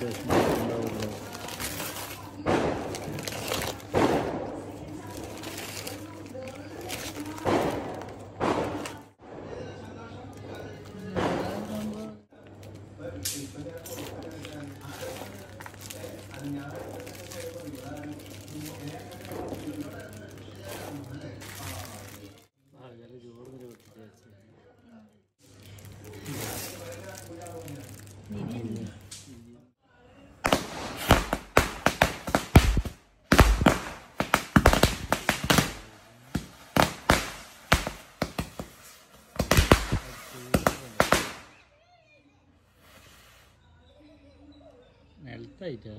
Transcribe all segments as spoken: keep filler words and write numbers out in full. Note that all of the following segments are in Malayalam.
വിശേഷങ്ങളുണ്ടാവുമല്ലോ. നിലത്തായിട്ടാ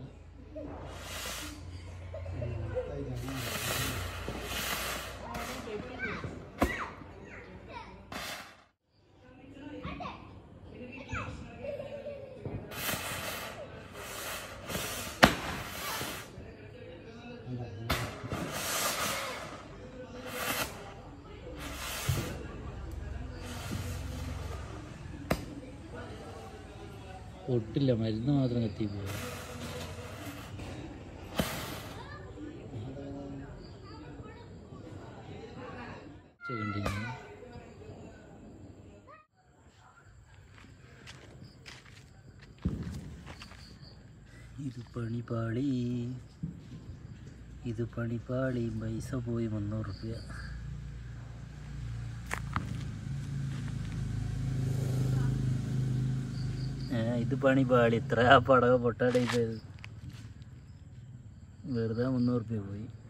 പൊട്ടില്ല, മരുന്ന് മാത്രം കത്തിപ്പോയി. ഇത് പണിപ്പാളി, ഇത് പണിപ്പാളി. പൈസ പോയി മുന്നൂറ് റുപ്യ. ഇത് പണിപ്പാളി. ഇത്ര പടക പൊട്ടാടെ ഇത് വെറുതെ മുന്നൂറ് റുപ്യ പോയി.